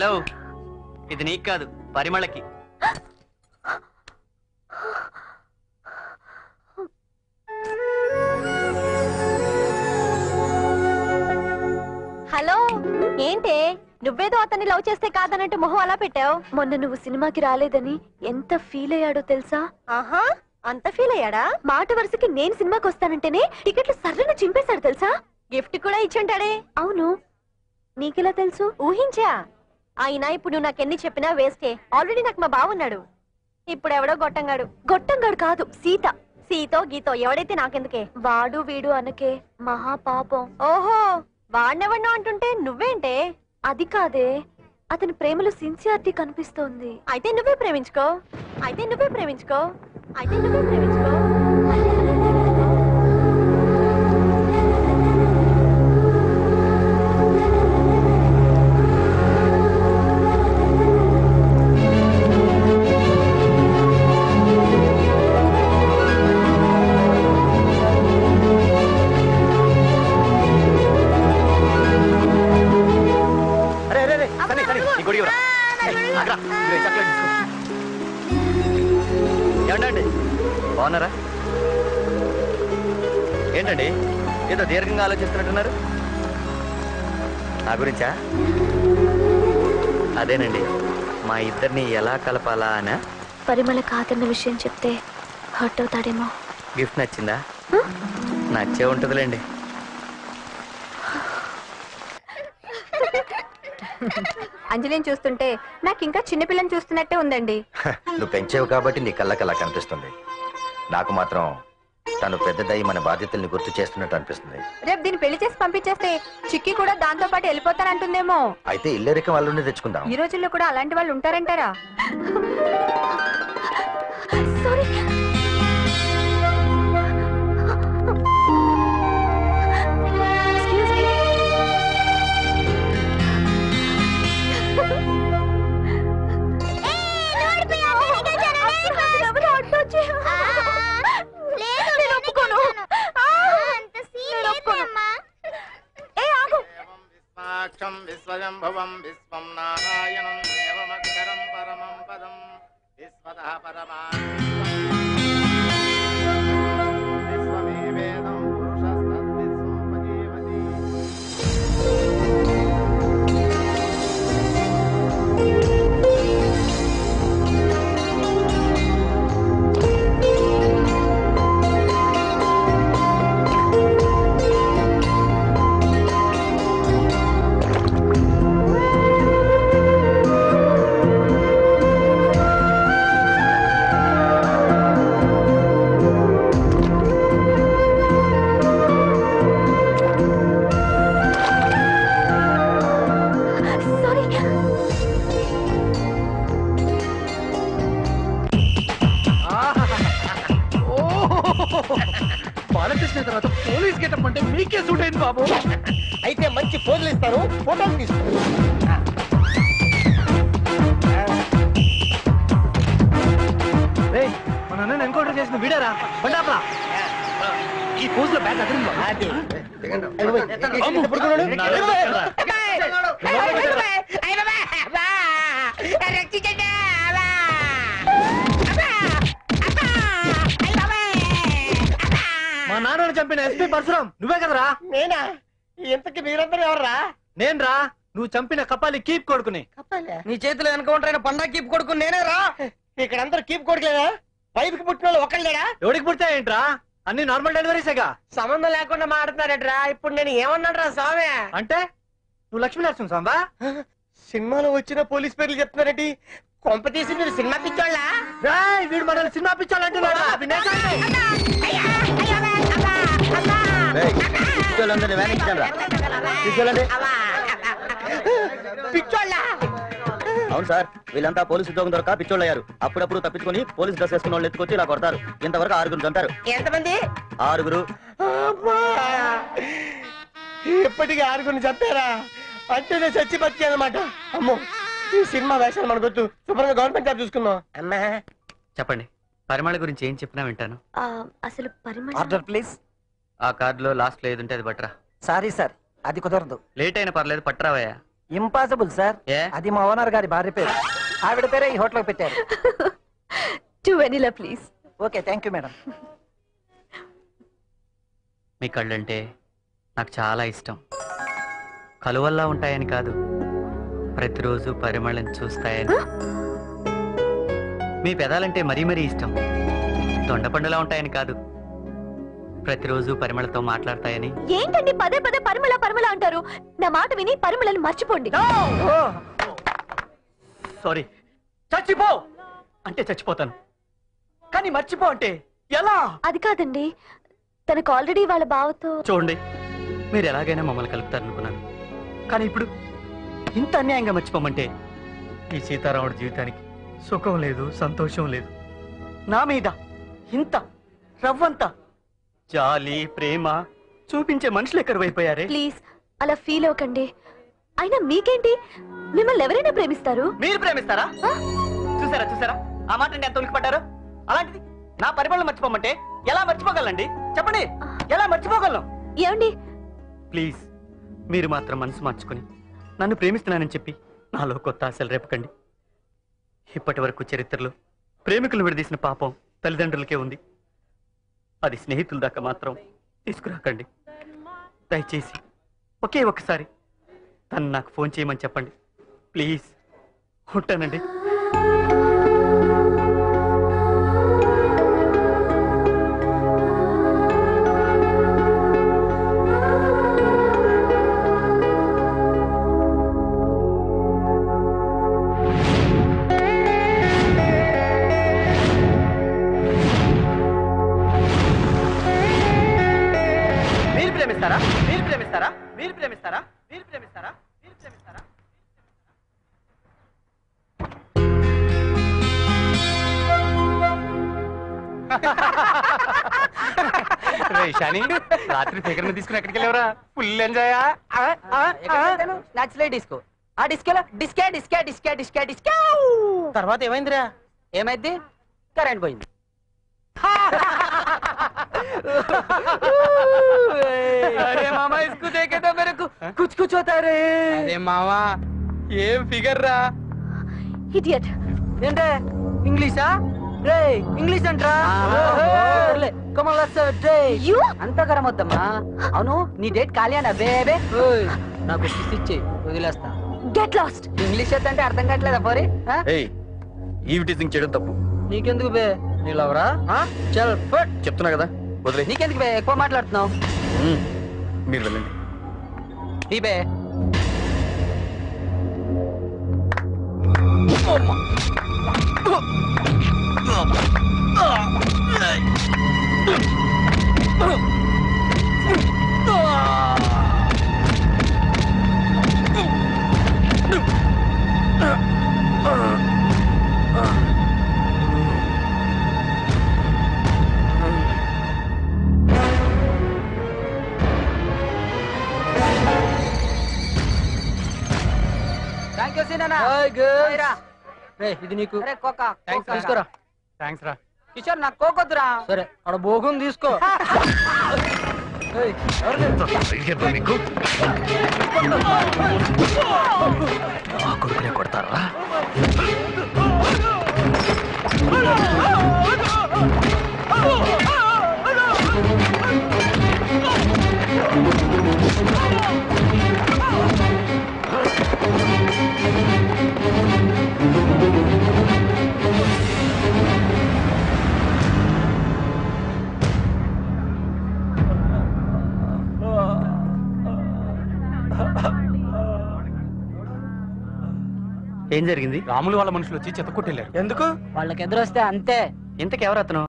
Hello, ఇది నీకు కాదు, పరిమళకి. హలో, ఏంటే నువ్వేదో అతన్ని లవ్ చేస్తే కాదన్నట్టు మొహం అలా పెట్టావు? మొన్న నువ్వు సినిమాకి రాలేదని ఎంత ఫీల్ అయ్యాడో తెలుసా? ఆహా, అంత ఫీల్ అయ్యాడా? మాట వరుసకి నేను సినిమాకి వస్తానంటేనే టికెట్లు సర్రను చింపేశాడు తెలుసా? గిఫ్ట్ కూడా ఇచ్చుంటాడే. అవును, నీకెలా తెలుసు? ఊహించా. అయినా ఇప్పుడు నువ్వు నాకెన్ని చెప్పినా వేస్టే. ఆల్రెడీ నాకు మా బావున్నాడు. ఇప్పుడు ఎవడో గొట్టంగాడు. గొట్టంగాడు కాదు, సీత. సీతో గీతో ఎవడైతే నాకెందుకే? వాడు వీడు అనకే, మహా పాపం. ఓహో, వాడినెవడినో అంటుంటే నువ్వేంటే? అది కాదే, అతని ప్రేమలో సిన్సియారిటీ కనిపిస్తోంది. అయితే నువ్వే ప్రేమించుకో. అయితే నువ్వే ప్రేమించుకో. అయితే నువ్వే ప్రేమించుకో. ఏమండి, బాగున్నారా? ఏంటండి ఏదో దీర్ఘంగా ఆలోచిస్తున్నట్టున్నారు? నా గురించా? అదేనండి, మా ఇద్దరిని ఎలా కలపాలా అనా? పరిమళ కాదన్న విషయం చెప్తే హర్ట్ అవుతాడేమో. గిఫ్ట్ నచ్చిందా? నచ్చే ఉంటుందిలేండి. అంజలిని చూస్తుంటే నాకు ఇంకా చిన్నపిల్లని చూస్తున్నట్టే ఉందండి. నువ్వు పెంచావు కాబట్టి నీ కళ్ళకల్లా కనిపిస్తుంది. నాకు మాత్రం తను పెద్దదై మన బాధ్యతల్ని గుర్తు చేస్తున్నట్టు అనిపిస్తుంది. రేపు దీన్ని పెళ్లి చేసి పంపించేస్తే చిక్కి కూడా దాంతో పాటు వెళ్ళిపోతానంటుందేమో. అయితే ఇల్లరికం వాళ్ళని తెచ్చుకుందాం. ఈ రోజుల్లో కూడా అలాంటి వాళ్ళు ఉంటారంటారా? సారీ. విశ్వజంభవం విశ్వం నారాయణం దేవమక్షరం పరమం పదం విశ్వతః పరమా విశ్వమే వేదం పురుషస్తద్విశ్వం పజీవతి. బాలకృష్ణ తర్వాత పోలీస్ గెటప్ అంటే మీకే సూట్ అయింది బాబు. అయితే మంచి ఫోటోలు ఇస్తారు, ఫోటోలు తీస్తారు. మన అన్న ఎన్కౌంటర్ చేసిన వీడారా బండాపరా? ఈ పోజులో బ్యాగ్ అదిరింది. మా నాన్నని చంపిన ఎస్పీ పరశురాం నువ్వే కదరా? నేనా? ఇంతకి మీరందరూ ఎవర్రా? నేను రా, నువ్వు చంపిన కపాలి కీప్ కొడుకుని. నీ చేతిలో ఎన్కౌంటర్ అయిన పండా కీప్ కొడుకు నేనే రా. ఇక్కడ అందరూ కీప్ కొడుకులేదా? వైపుకి పుట్టిన వాళ్ళు ఒకళ్ళేడా? ఎవడికి పుడితే ఏంట్రా, అన్ని నార్మల్ డెలివరీసేగా. సంబంధం లేకుండా మాట్లాడుతున్నారట్రా. ఇప్పుడు నేను ఏమన్నాడు రా స్వామి? అంటే నువ్వు లక్ష్మీనరసింహ స్వామి? సినిమాలో వచ్చిన పోలీస్ పేర్లు చెప్తున్నారండి. కొంప తీసి మీరు సినిమా పిచ్చోళ్ళ? వీడు మనల్ని సినిమా పిచ్చాలంటున్నాడు. పిచ్చోళ్ళ? అవును సార్, వీళ్ళంతా పోలీసు ఉద్యోగం దొరక పిచ్చోళ్ళయ్యారు. అప్పుడప్పుడు తప్పించుకుని పోలీస్ డ్రెస్ వేసుకున్న వాళ్ళు ఎత్తుకొచ్చి ఇలా కొడతారు. ఇంతవరకు 6 చంపారు. ఎంతమంది? 6. ఇప్పటికీ 6 చంపారా? అంటే నేను చచ్చి బతికి అనమాట. అమ్మో, ఈ సినిమా వేషాలు మనకొద్దు. శుభ్రంగా గవర్నమెంట్ జాబ్ చూసుకుందాం. అమ్మా చెప్పండి, పరిమళ గురించి ఏం చెప్పినా వింటాను. అసలు పరిమళ. Order please. ఆ కార్డులో లాస్ట్ లో ఏది ఉంటే అది పట్టరా. సారీ సార్, అది కుదరదు. లేట్ అయినా పర్లేదు, పట్టరావయ్యా. Impossible sir. ఏ అది మా ఓనర్ గారి భార్య పేరు. ఆవిడ పేరే ఈ హోటల్ పెట్టారు. 2 vanilla please. Okay, thank you madam. మీ కళ్ళంటే నాకు చాలా ఇష్టం. కలువల్లా ఉంటాయని కాదు, ప్రతిరోజు పరిమళం చూస్తాయని. మీ పెదాలంటే మరీ మరీ ఇష్టం. దొండపండులా ఉంటాయని కాదు, ప్రతిరోజు పరిమళతో మాట్లాడతాయని. ఏంటండి పదే పదే పరిమళ పరిమళ అంటారు? నా మాట విని పరిమళని మర్చిపోండి. సారీ. చచ్చిపో అంటే చచ్చిపోతాను, కానీ మర్చిపో అంటే ఎలా? అది కాదండి, తనకు ఆల్రెడీ వాళ్ళ బావతో. చూడండి, మీరు ఎలాగైనా మమ్మల్ని కలుపుతారనుకున్నాను, కానీ ఇప్పుడు ఇంత అన్యాయంగా మర్చిపోమంటే ఈ సీతారాముడి జీవితానికి సుఖం లేదు, సంతోషం లేదు. నా మీద ఇంత రవ్వంత జాలి ప్రేమ చూపించే మనుషులు ఎక్కడివైపోయారే. ప్లీజ్ అలా ఫీల్ అవ్వకండి. అయినా మీకేంటి, మిమ్మల్ని ఎవరైనా ప్రేమిస్తారు. మీరు ప్రేమిస్తారా? చూసారా చూసారా ఆ మాట అంటే ఎంత ఉలికిపడ్డారు. అలాంటిది నా పరిమళం మర్చిపోమంటే ఎలా మర్చిపోగలండి? చెప్పండి, ఎలా మర్చిపోగలను? ఏమండి, ప్లీజ్ మీరు మాత్రం మనసు మార్చుకుని నన్ను ప్రేమిస్తున్నానని చెప్పి నాలో కొత్త ఆశలు రేపకండి. ఇప్పటి వరకు చరిత్రలో ప్రేమికులు విడదీసిన పాపం తల్లిదండ్రులకే ఉంది. అది స్నేహితుల దాకా మాత్రం తీసుకురాకండి. దయచేసి ఒకే ఒక్కసారి తను నాకు ఫోన్ చేయమని చెప్పండి. ప్లీజ్, ఉంటానండి. మీరు ప్రేమిస్తారా? మీరు ప్రేమిస్తారా? మీరు ప్రేమిస్తారా? మీరు ప్రేమిస్తారా? మీరు ప్రేమిస్తారా? శాని, రాత్రి ఫిగర్ తీసుకుని ఎక్కడికి వెళ్ళావరా? Full enjoy. నచ్చలే డిస్కో. ఆ డిస్కోలో డిస్కే డిస్కే డిస్కే డిస్కే డిస్కే. తర్వాత ఏమైందిరా? ఏమైంది? కరెంట్ పోయింది. అరే మామా, ఇస్కు దేకే తో మేరే కు కుచ్ కుచ్ హోతా రే. అరే మామా, ఏం ఫిగర్ రా? ఇడియట్. ఏంటే ఇంగ్లీషా? రే ఇంగ్లీష్ అంట్రా. You? అంత గరం వద్దమ్మా. అవును, నీ డేట్ ఖాళీ అన్న బేబే. నాకు కిస్ ఇచ్చి వదిలేస్తా. Get lost. ఇంగ్లీష్ అయితే అర్థం కావట్లేదా పోరి? ఈవిటీజింగ్ చేయడం తప్పు. నీకెందుకు బే? నీలవరా? చల్ ఫట్. చెప్తున్నా కదా, వదిలే. నీకెందుకు బే ఎక్కువ మాట్లాడుతున్నావు? మీరు వెళ్ళండి. ఈ బే థ్యాంక్ యూ సీనా. ఇది నీకు. అరే కోకా తీసుకోరా. థ్యాంక్స్ రా. కిషోర్ నాకు కోకొద్దురా. సరే, అక్కడ బోగుని తీసుకో. కొడుకునే కొడతారా? ఏం జరిగింది? రాములు వాళ్ళ మనుషులు వచ్చి చెత్త కొట్టెళ్ళారు. ఎందుకు? వాళ్ళకి ఎదురొస్తే అంతే. ఇంతకెవరు అతను?